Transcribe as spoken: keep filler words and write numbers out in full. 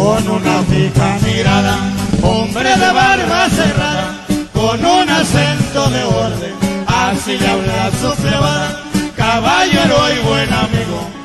con una fija mirada, hombre de barba cerrada, con un acento de orden, así le habla su plebada, caballero y buen amigo.